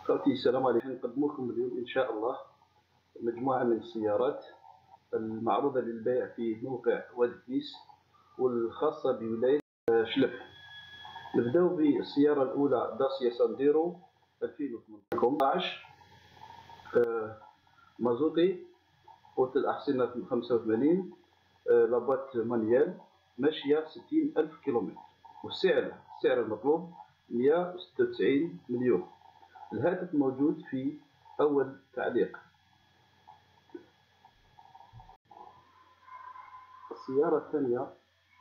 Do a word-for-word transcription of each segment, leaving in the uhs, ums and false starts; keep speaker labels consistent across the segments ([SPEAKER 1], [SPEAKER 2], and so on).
[SPEAKER 1] خوتي السلام عليكم. نقدم لكم اليوم إن شاء الله مجموعة من السيارات المعروضة للبيع في موقع وادي كنيس والخاصة بولاية شلب. نبداو بالسيارة الأولى داسيا سانديرو ألفين وثمنطاش مازوتي قوة الأحصنة خمسة وثمانين، لابوات مانيال، ماشية ستين ألف كيلومتر، والسعر السعر المطلوب مئة وستة وتسعين مليون. الهاتف موجود في أول تعليق. السيارة الثانية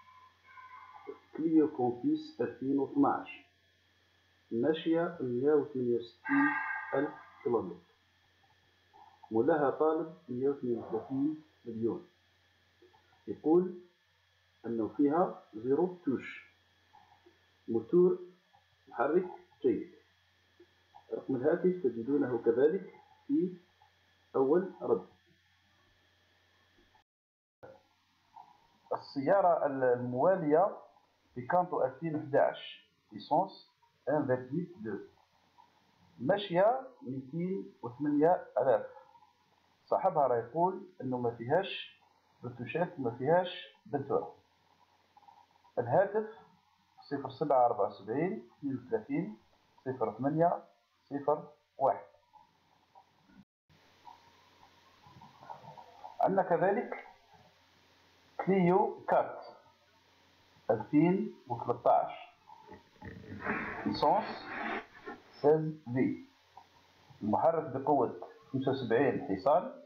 [SPEAKER 1] كليو كونفيس ألفين واثناش، ماشية مئة وثمانية وستين ألف كيلومتر، مولاها طالب مئة واثنين وثلاثين مليون. يقول أنه فيها زيرو توش، موتور محرك جيد. رقم الهاتف تجدونه كذلك في أول رد. السيارة الموالية بيكانتو ألفين وإحداش ليسونس واحد فاصلة اثنين، ماشية مئتين وثمانية آلاف. صاحبها راه يقول انه ما فيهاش رتوشات، ما فيهاش بنتورة. الهاتف صفر سبعة أربعة وسبعين اثنين وثلاثين صفر ثمانية صفر واحد. عندنا كذلك كليو كات ألفين وثلاثطاش ليسونس ستة عشر في، المحرك بقوة خمسة وسبعين حصان،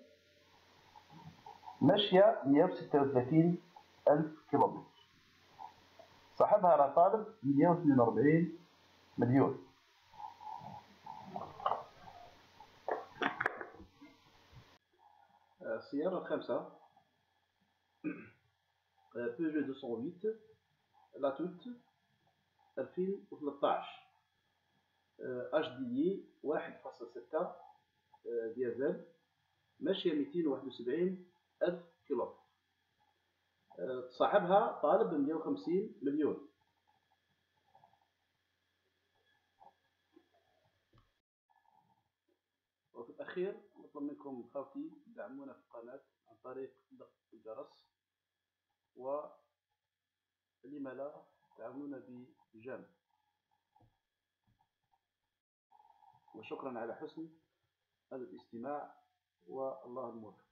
[SPEAKER 1] ماشية مئة وستة وثلاثين ألف كيلومتر. صاحبها راه طالب مئة واثنين وأربعين مليون. السيارة الخامسة بيجو مئتين وثمانية لاتوت ألفين وثلاثطاش، اش دي واحد فاصلة ستة ديزل، ماشية مئتين وواحد وسبعين ألف كيلومتر. صاحبها طالب مئة وخمسين مليون. وفي الأخير نطلب منكم خوتي دعمونا في القناة عن طريق ضغط الجرس، ولما لا تعاونونا بجيم. وشكرا على حسن الاستماع، والله الموفق.